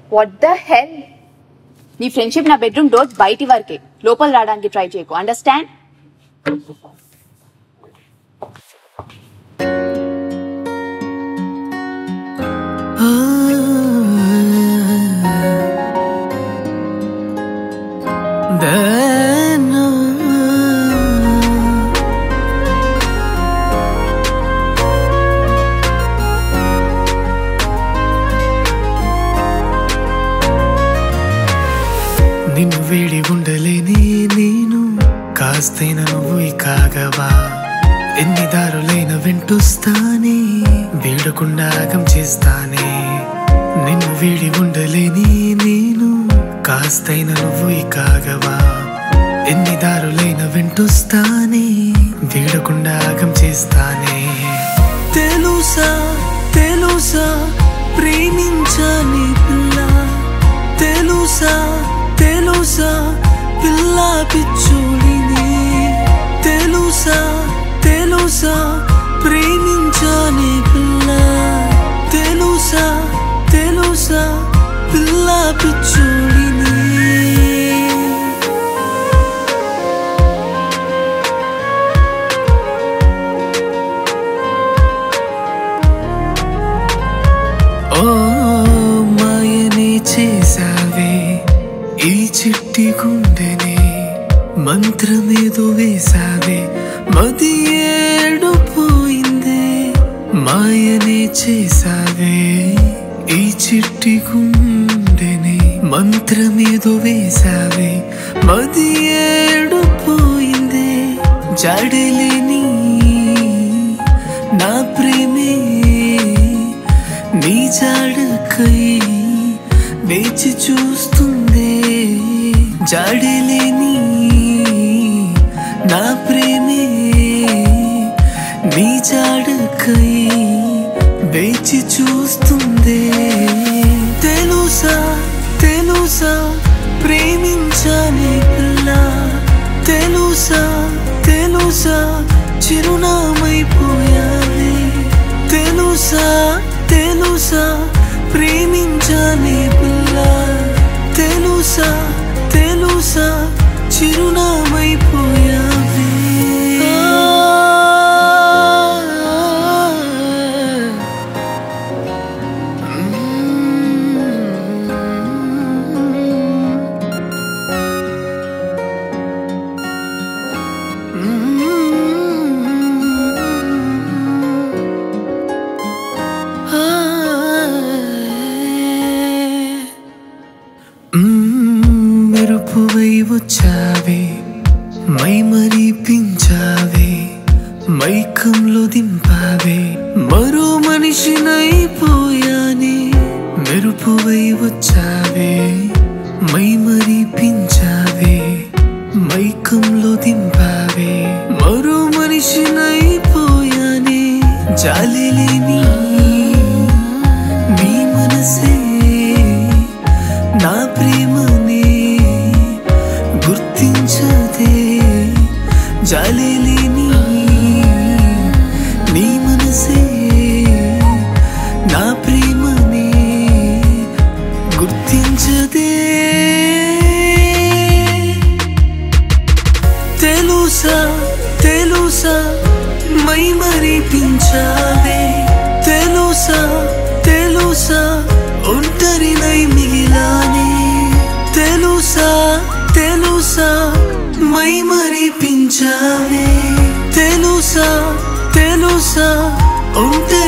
What the hell? నీ friendship నా bedroom door బయటి వరకే, లోపల రావడానికి ట్రై చేయకు. అండర్స్టాండ్? నిన్ను వేడి ఉండలేని నేను కాస్తైన నువ్వు కాగవా, ఎన్ని దారులైన వెంటొస్తానే, వేడకుండా ఆగం చేస్తానే. నిన్ను వేడి ఉండలేని నేను కాస్తైన నువ్వు కాగవా, ఎన్ని దారులైన వెంటొస్తానే, వేడకుండా ఆగం చేస్తానే. తెలుసా తెలుసా ప్రేమించాని పిల్ల, తెలుసా తెలుసా పిల్ల పిచ్చోడిని, తెలుసా తెలుసా ప్రేమించాని పిల్ల, తెలుసా తెలుసా పిల్ల పిచ్చోడిని. ఓ మాయనే చేసావే ఈ చిట్టి గుండెనే, మంత్రమేదో వేసావే మది ఏడుపోయిందే. మాయనే చేసావే ఈ చిట్టి గుండెనే, మంత్రమేదో వేసావే మది ఏడుపోయిందే. జాడలేని నా ప్రేమే నీ జాడకై వేచి చూస్తుందే. జాడలేని నా ప్రేమే నీ జాడకై వేచి చూస్తుందే. తెలుసా తెలుసా ప్రేమించాని పిల్ల, తెలుసా తెలుసా చిరునామైపోయావే. తెలుసా తెలుసా ప్రేమించాని పిల్ల, తెలుసా తెలుసా చిరునామైపోయావే. మెరుపువై వచ్చావే, మై మరిపించావే, మైకంలో దింపావే, మరో మనిషినైపోయానే. మెరుపువై వచ్చావే, మై మరిపించావే, మైకంలో దింపావే, మరో మనిషినైపోయానే. జాలిలేని నీ మనసే నా ప్రేమనే గుర్తించదే. జాలిలేని నీ మనసే నా ప్రేమనే గుర్తించదే. తెలుసా తెలుసా మై మరిపించావే, తెలుసా తెలుసా ఒంటరినై మిగిలానే. తెలుసా తెలుసా మై మరిపించావే, తెలుసా తెలుసా ఒంటరి